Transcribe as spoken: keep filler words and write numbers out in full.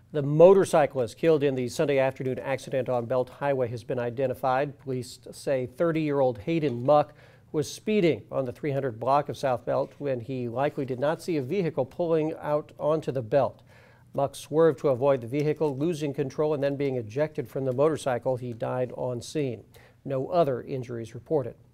The motorcyclist killed in the Sunday afternoon accident on Belt Highway has been identified. Police say thirty-year-old Hayden Muck was speeding on the three hundred block of South Belt when he likely did not see a vehicle pulling out onto the belt. Muck swerved to avoid the vehicle, losing control and then being ejected from the motorcycle. He died on scene. No other injuries reported.